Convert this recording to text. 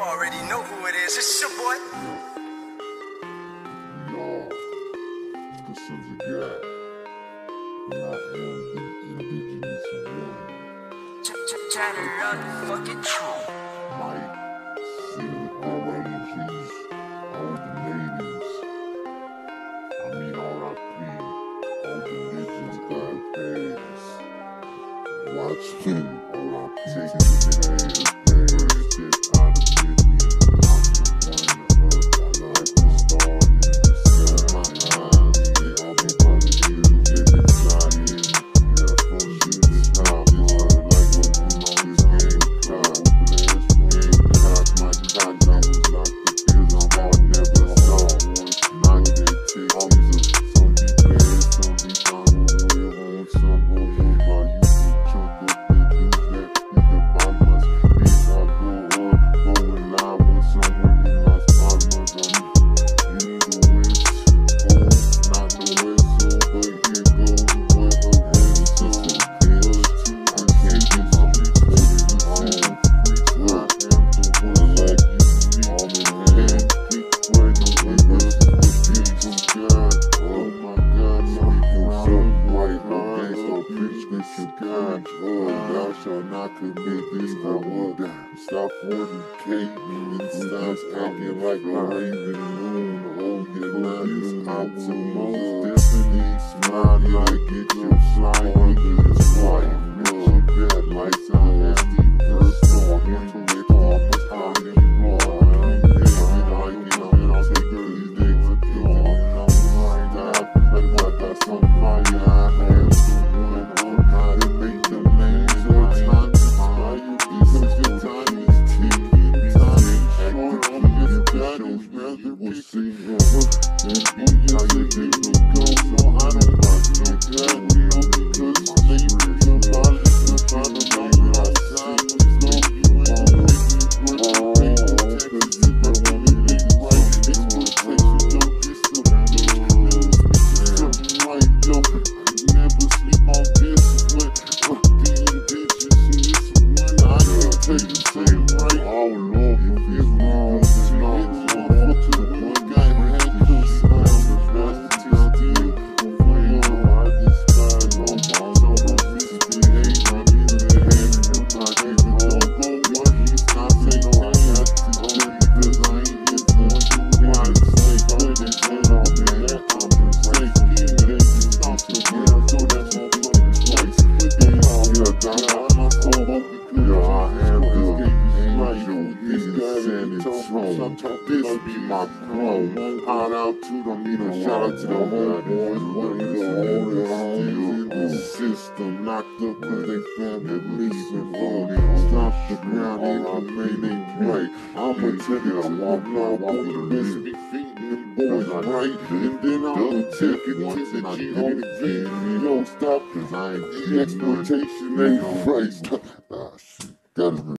already know who it is. It's your boy. Y'all, this is a guy, and I am the indigenous one. Trying to run the fucking truth. Mike, Sid, R.I.P. all the natives. I mean R.I.P. all the legends God pass. Watch me, R.I.P. Taking the shit out of me. Thou shalt not commit these would stop fornicating and stop acting like a raven moon. Oh, you're not as optimal. Definitely smile like get your fly with this wife. Mention bad lights on nasty first off. Mental talk, how you flaw. David, I get on it, I'll take her these days to kill. I'm like, I got some fire, I have some one on how to make the man. Time because your time is ticking. Time is short on your battles, rather we'll see you. And how you think will go, so I don't like no God will, because slavery is abolish the problem outside was long. You ain't making work, you ain't protected, if I want to make it right, exploitation, yo, it's the something right, yo, I never sleep on this, what, the indigenous in this one, I can't take the same right, oh Lord, if it's wrong, it's wrong, to the one guy who had to smile, the rest to steal, I despise all my soul, misbehave, I'm in the head, I even don't go what he's not saying, I have to go because I ain't hit the why the snake, put his head on me, that conversation, let me stop the girl, so that's my fucking voice, I'm my soul, because I am the angel, this guy in the throne, this be my throne, shout out to them, shout out to the homeboys, what is still in the system, knocked up cause they found at least before they stop the ground, even made they play, I'ma tell you, I'm on the best be feeding them boys right, and then I'ma take it to the G.O.V. Yo, stop, cause I ain't the exploitation ain't right. Ah, shit, gotta